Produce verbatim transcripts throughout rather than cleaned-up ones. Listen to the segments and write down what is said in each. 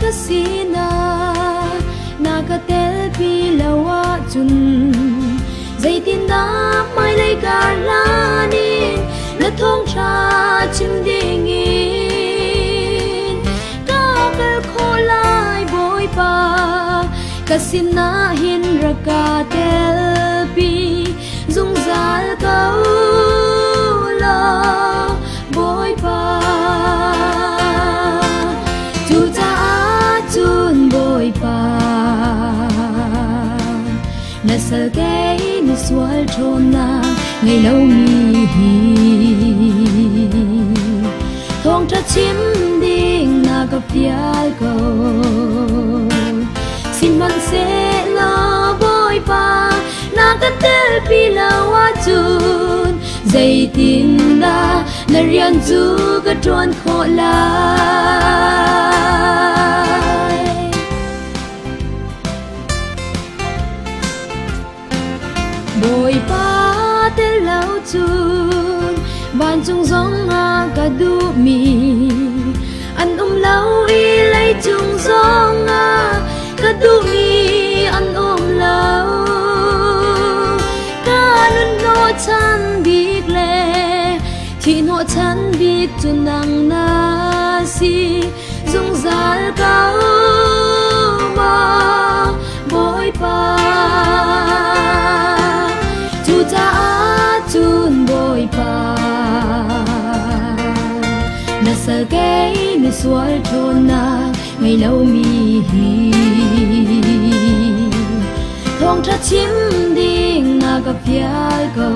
kasina nakatel pilawa chun dây tin đã mai lấy cả lanin là thong cha chim đi nghìn cao bel khô lai bôi pa kasina hin raka tel pi dung zal câu lo bôi pa chu cha chun bôi pa na sal ke ni sual chona ngày lâu mi thong cha chim ding na ka pial ko xin man se lo bôi pa na ka tel pi la wa chun dây tin da na rian chu ka tron kho lai bôi pa tel lao chun ban chung zong a ka du mi an um lao i lấy chung zong a ka du mi an um lao ka nun no chan bik le thi no chan bik tu nang na si dung zal cao ma bôi pa chu cha chun bôi pa na sa ke ni sual chona ngày lâu mi thong cha chim ding na ka pial ko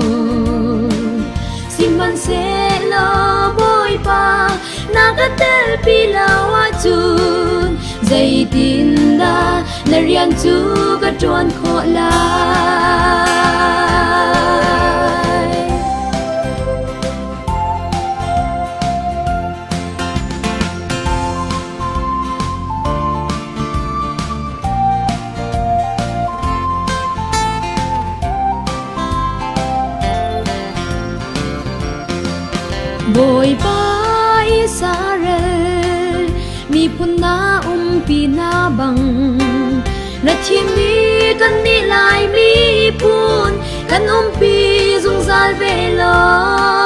xin man se lo bôi pa na ka tel pi la wa chun dây tin da na rian chu ka tron kho lai bôi pa Israel mi punna um pina bang na chim mi kan ni lai mi pun kan um pi dung zal ve lo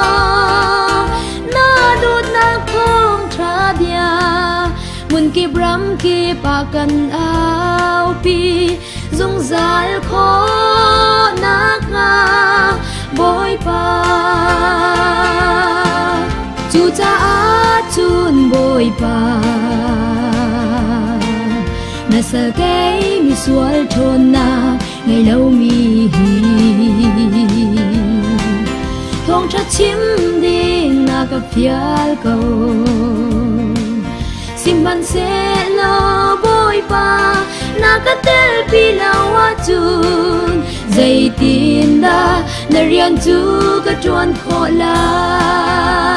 na dut na khong tra bia mun ki bram ki pa kan au pi dung zal kho na nga bôi pa chu cha chun bôi pa na sa ke mi sual chona ngày lâu mi thong cha chim ding na ka pial ko sim ban se lo bôi pa na ka tel pi la wa chun dây tin da na rian chu ka tron kho la